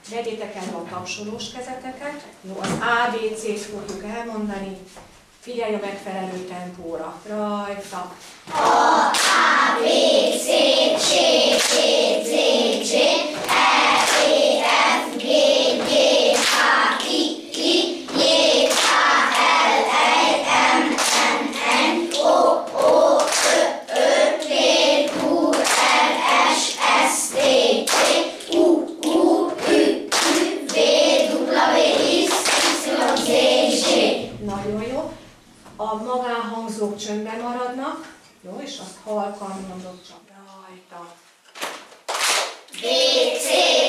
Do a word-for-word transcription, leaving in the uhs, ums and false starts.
Vegyétek el a tapsolós kezeteket. Jó, az á bé cét fogjuk elmondani. Figyelj a megfelelő tempóra. Rajta. A, A, B, C, C, C, C, C, E, E, F, G, G, H, I, I, J, K, L, M, N, N, O, O, P, P, Q, R, S, S, T, T, U, U, Ü, Ü, V, W, X, Y, Z, Z. Nagyon jó. A magánhangzók csöndben maradnak. Jó, és azt halkan mondod csak rajta. B, C,